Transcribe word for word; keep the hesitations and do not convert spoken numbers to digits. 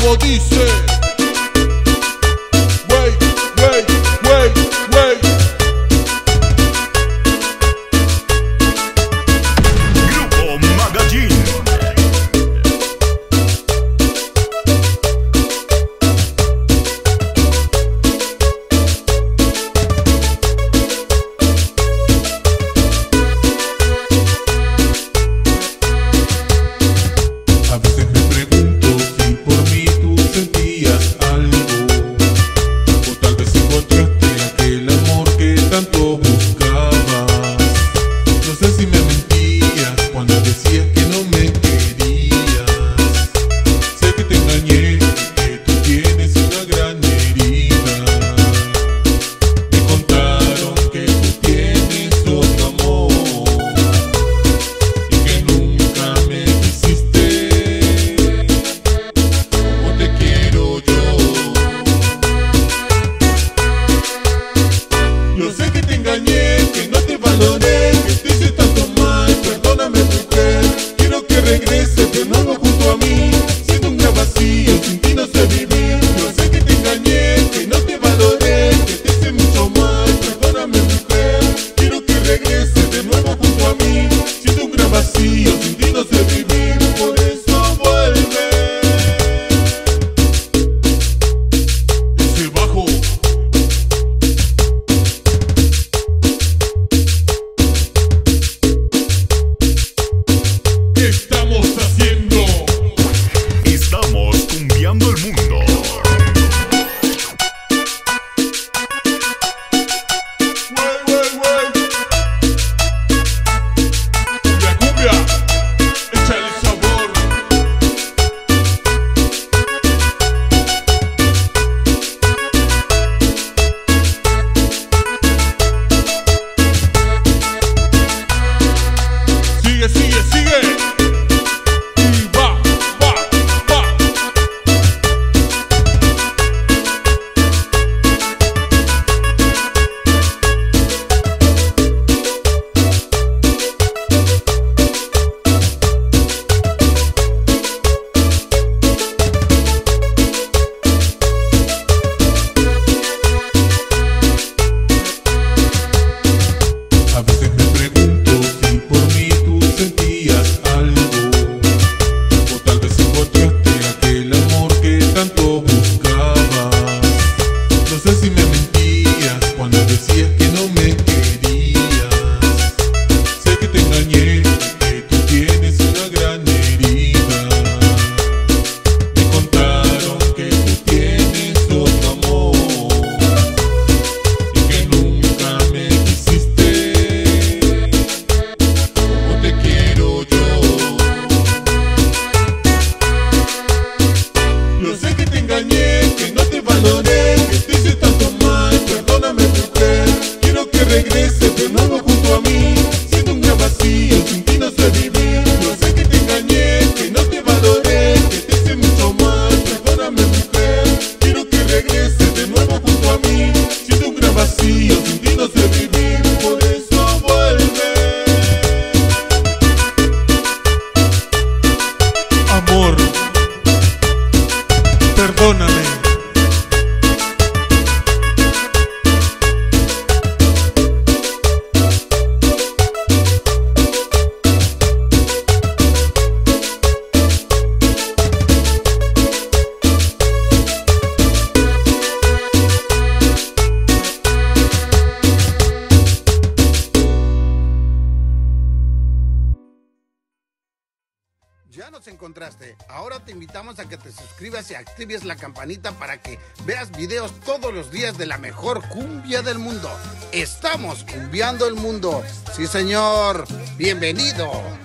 como dice. Wey, wey, wey, wey. Grupo Magallín. A veces me pregunto si por mí tú sentías algo, o tal vez encontraste aquel amor que tanto buscabas. No sé si me mentías cuando decías que no me querías. Sé que te engañé, que tú tienes una gran herida. Me contaron que tú tienes otro amor y que nunca me quisiste como te quiero yo. Yo sé que te engañé, que no te valoré, que te hice tanto mal. Perdóname, mujer, quiero que regreses de nuevo junto a mí. Siento un gran vacío, sin ti no sé vivir. Yo sé que te engañé, que no te valoré, que te hice mucho mal. Perdóname, mujer, quiero que regreses de nuevo junto a mí. Siento un gran vacío, sin ti no sé vivir. Por eso vuelve. Ese bajo. ¿Qué estamos haciendo? Estamos cumbiando el mundo. Wey, wey, wey. Cumbia, cumbia. Échale sabor. Sigue, sigue, sigue. Y va, va, va. A veces me pregunto si por mí tú sentías algo, o tal vez encontraste aquel amor que tanto buscabas. No sé si me mentías cuando decías que no me querías. Sé que te engañé, que tú tienes una gran herida. Me contaron que tú tienes otro amor y que nunca me quisiste como te quiero yo. Yo sé que te engañé, que no te valoré, que te hice tanto mal. Perdóname, mujer, quiero que regreses de nuevo junto a mí. Siento un gran vacío, sin ti no sé vivir. Yo sé que te engañé, que no te valoré, que te hice mucho mal. Perdóname, mujer, quiero que regreses de nuevo junto a mí. Siento un gran vacío, sin ti no sé vivir. Por eso vuelve. Amor, perdóname. Ya nos encontraste. Ahora te invitamos a que te suscribas y actives la campanita para que veas videos todos los días de la mejor cumbia del mundo. Estamos cumbiando el mundo. Sí, señor. Bienvenido.